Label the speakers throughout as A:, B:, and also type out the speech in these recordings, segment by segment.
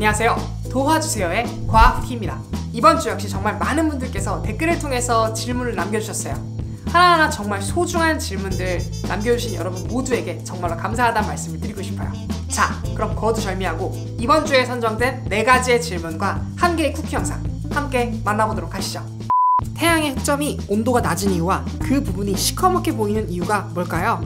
A: 안녕하세요. 도와주세요의 과학쿠키입니다. 이번 주 역시 정말 많은 분들께서 댓글을 통해서 질문을 남겨주셨어요. 하나하나 정말 소중한 질문들 남겨주신 여러분 모두에게 정말로 감사하다는 말씀을 드리고 싶어요. 자, 그럼 거두절미하고 이번 주에 선정된 4가지의 질문과 1개의 쿠키 영상 함께 만나보도록 하시죠. 태양의 흑점이 온도가 낮은 이유와 그 부분이 시커멓게 보이는 이유가 뭘까요?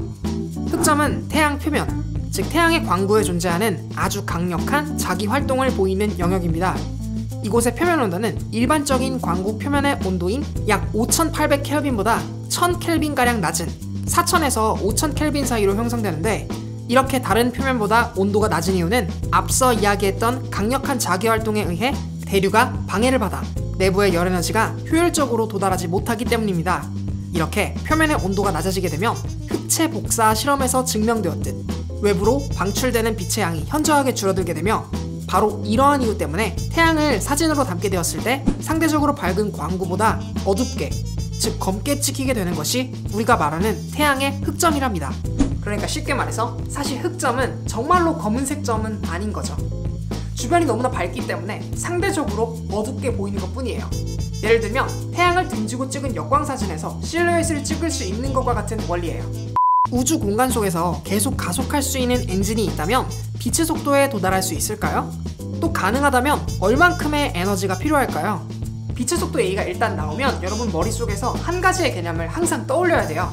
A: 흑점은 태양 표면, 즉 태양의 광구에 존재하는 아주 강력한 자기 활동을 보이는 영역입니다. 이곳의 표면 온도는 일반적인 광구 표면의 온도인 약 5800켈빈보다 1000켈빈가량 낮은 4000에서 5000켈빈 사이로 형성되는데, 이렇게 다른 표면보다 온도가 낮은 이유는 앞서 이야기했던 강력한 자기 활동에 의해 대류가 방해를 받아 내부의 열 에너지가 효율적으로 도달하지 못하기 때문입니다. 이렇게 표면의 온도가 낮아지게 되면 흑체 복사 실험에서 증명되었듯 외부로 방출되는 빛의 양이 현저하게 줄어들게 되며, 바로 이러한 이유 때문에 태양을 사진으로 담게 되었을 때 상대적으로 밝은 광구보다 어둡게, 즉 검게 찍히게 되는 것이 우리가 말하는 태양의 흑점이랍니다. 그러니까 쉽게 말해서 사실 흑점은 정말로 검은색 점은 아닌 거죠. 주변이 너무나 밝기 때문에 상대적으로 어둡게 보이는 것 뿐이에요. 예를 들면 태양을 등지고 찍은 역광사진에서 실루엣을 찍을 수 있는 것과 같은 원리예요. 우주 공간 속에서 계속 가속할 수 있는 엔진이 있다면 빛의 속도에 도달할 수 있을까요? 또 가능하다면 얼만큼의 에너지가 필요할까요? 빛의 속도 얘기가 일단 나오면 여러분 머릿속에서 한 가지의 개념을 항상 떠올려야 돼요.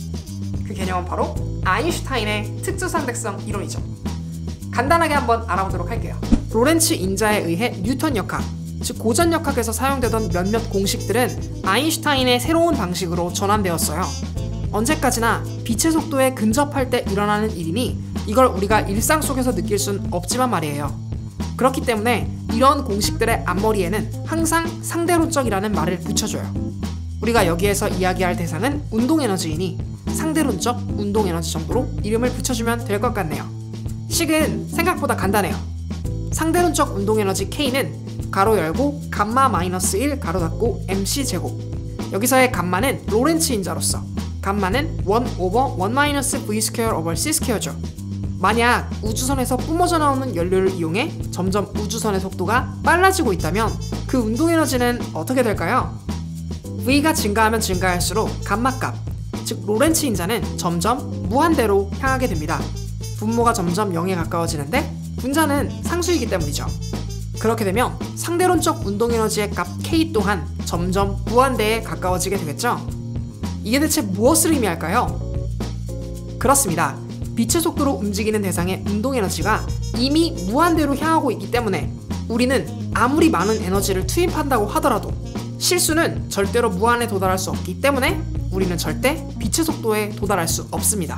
A: 그 개념은 바로 아인슈타인의 특수상대성 이론이죠. 간단하게 한번 알아보도록 할게요. 로렌츠 인자에 의해 뉴턴 역학, 즉 고전 역학에서 사용되던 몇몇 공식들은 아인슈타인의 새로운 방식으로 전환되었어요. 언제까지나 빛의 속도에 근접할 때 일어나는 일이니 이걸 우리가 일상 속에서 느낄 순 없지만 말이에요. 그렇기 때문에 이런 공식들의 앞머리에는 항상 상대론적이라는 말을 붙여줘요. 우리가 여기에서 이야기할 대상은 운동에너지이니 상대론적 운동에너지 정도로 이름을 붙여주면 될 것 같네요. 식은 생각보다 간단해요. 상대론적 운동에너지 K는 가로 열고 감마 마이너스 1 가로 닫고 MC 제곱. 여기서의 감마는 로렌츠 인자로서, 감마는 1 오버 1 마이너스 V 스퀘어 오버 C 스퀘어죠. 만약 우주선에서 뿜어져 나오는 연료를 이용해 점점 우주선의 속도가 빨라지고 있다면 그 운동에너지는 어떻게 될까요? V가 증가하면 증가할수록 감마값, 즉 로렌츠 인자는 점점 무한대로 향하게 됩니다. 분모가 점점 0에 가까워지는데 분자는 상수이기 때문이죠. 그렇게 되면 상대론적 운동에너지의 값 K 또한 점점 무한대에 가까워지게 되겠죠. 이게 대체 무엇을 의미할까요? 그렇습니다. 빛의 속도로 움직이는 대상의 운동에너지가 이미 무한대로 향하고 있기 때문에 우리는 아무리 많은 에너지를 투입한다고 하더라도 실수는 절대로 무한에 도달할 수 없기 때문에 우리는 절대 빛의 속도에 도달할 수 없습니다.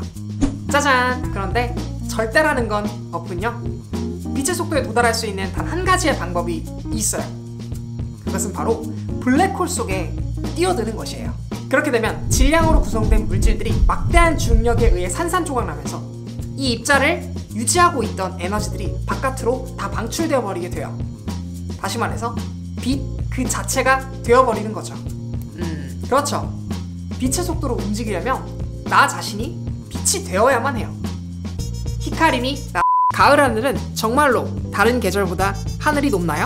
A: 짜잔! 그런데 절대라는 건 없군요. 빛의 속도에 도달할 수 있는 단 한 가지의 방법이 있어요. 그것은 바로 블랙홀 속에 뛰어드는 것이에요. 그렇게 되면 질량으로 구성된 물질들이 막대한 중력에 의해 산산조각나면서 이 입자를 유지하고 있던 에너지들이 바깥으로 다 방출되어 버리게 돼요. 다시 말해서 빛 그 자체가 되어버리는 거죠. 그렇죠. 빛의 속도로 움직이려면 나 자신이 빛이 되어야만 해요. 히카리니 가을 하늘은 정말로 다른 계절보다 하늘이 높나요?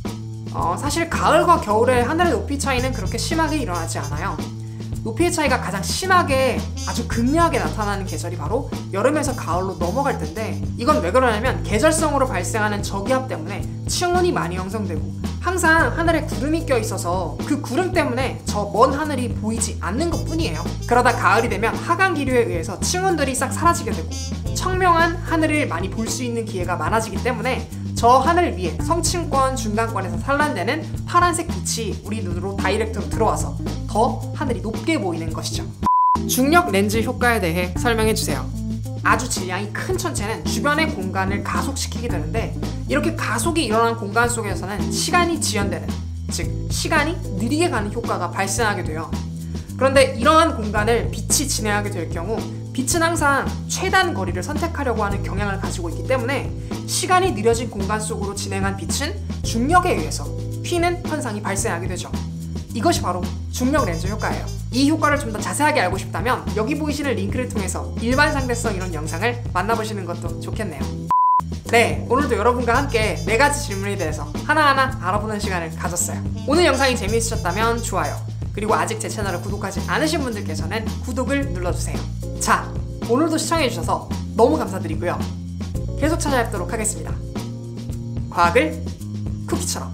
A: 사실 가을과 겨울의 하늘의 높이 차이는 그렇게 심하게 일어나지 않아요. 높이의 차이가 가장 심하게 아주 극명하게 나타나는 계절이 바로 여름에서 가을로 넘어갈 텐데, 이건 왜 그러냐면 계절성으로 발생하는 저기압 때문에 층온이 많이 형성되고 항상 하늘에 구름이 껴있어서 그 구름 때문에 저 먼 하늘이 보이지 않는 것 뿐이에요. 그러다 가을이 되면 하강 기류에 의해서 층온들이 싹 사라지게 되고 청명한 하늘을 많이 볼 수 있는 기회가 많아지기 때문에 저 하늘 위에 성층권 중간권에서 산란되는 파란색 빛이 우리 눈으로 다이렉트로 들어와서 더 하늘이 높게 보이는 것이죠. 중력 렌즈 효과에 대해 설명해주세요. 아주 질량이 큰 천체는 주변의 공간을 가속시키게 되는데, 이렇게 가속이 일어난 공간 속에서는 시간이 지연되는, 즉 시간이 느리게 가는 효과가 발생하게 돼요. 그런데 이러한 공간을 빛이 진행하게 될 경우 빛은 항상 최단 거리를 선택하려고 하는 경향을 가지고 있기 때문에 시간이 느려진 공간 속으로 진행한 빛은 중력에 의해서 휘는 현상이 발생하게 되죠. 이것이 바로 중력 렌즈 효과예요. 이 효과를 좀 더 자세하게 알고 싶다면 여기 보이시는 링크를 통해서 일반 상대성 이론 영상을 만나보시는 것도 좋겠네요. 네, 오늘도 여러분과 함께 4가지 질문에 대해서 하나하나 알아보는 시간을 가졌어요. 오늘 영상이 재미있으셨다면 좋아요, 그리고 아직 제 채널을 구독하지 않으신 분들께서는 구독을 눌러주세요. 자, 오늘도 시청해주셔서 너무 감사드리고요. 계속 찾아뵙도록 하겠습니다. 과학을 쿠키처럼.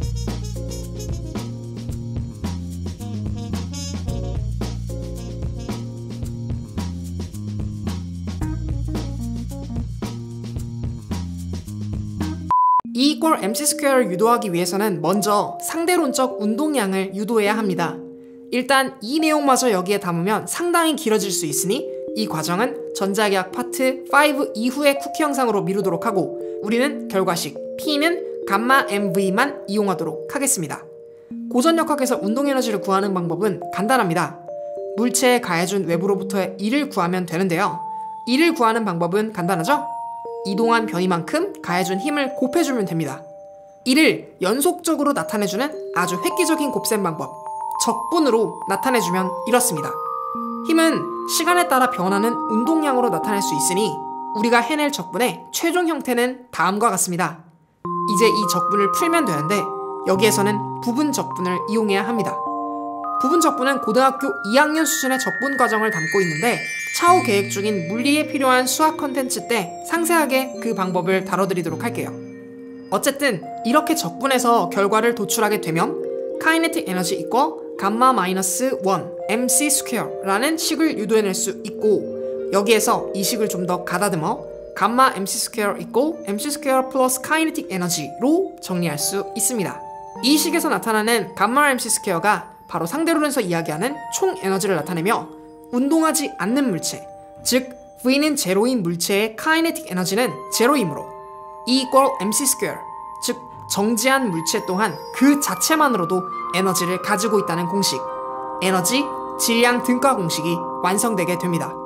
A: E = mc²를 유도하기 위해서는 먼저 상대론적 운동량을 유도해야 합니다. 일단 이 내용마저 여기에 담으면 상당히 길어질 수 있으니 이 과정은 전자기학 파트 5 이후의 쿠키 영상으로 미루도록 하고, 우리는 결과식 P는 감마 MV만 이용하도록 하겠습니다. 고전역학에서 운동에너지를 구하는 방법은 간단합니다. 물체에 가해준 외부로부터의 E를 구하면 되는데요. E를 구하는 방법은 간단하죠? 이동한 변이만큼 가해준 힘을 곱해주면 됩니다. 이를 연속적으로 나타내주는 아주 획기적인 곱셈 방법, 적분으로 나타내주면 이렇습니다. 힘은 시간에 따라 변하는 운동량으로 나타낼 수 있으니 우리가 해낼 적분의 최종 형태는 다음과 같습니다. 이제 이 적분을 풀면 되는데, 여기에서는 부분 적분을 이용해야 합니다. 부분 적분은 고등학교 2학년 수준의 적분 과정을 담고 있는데, 차후 계획 중인 물리에 필요한 수학 컨텐츠 때 상세하게 그 방법을 다뤄드리도록 할게요. 어쨌든 이렇게 적분해서 결과를 도출하게 되면 카이네틱 에너지 이퀄 감마-1 mc² 라는 식을 유도해낼 수 있고, 여기에서 이 식을 좀 더 가다듬어 감마 mc² 이퀄 mc² 플러스 카이네틱 에너지로 정리할 수 있습니다. 이 식에서 나타나는 감마 mc²가 바로 상대론에서 이야기하는 총 에너지를 나타내며, 운동하지 않는 물체, 즉 V는 제로인 물체의 카이네틱 에너지는 제로이므로 E = mc², 즉 정지한 물체 또한 그 자체만으로도 에너지를 가지고 있다는 공식, 에너지 질량 등가 공식이 완성되게 됩니다.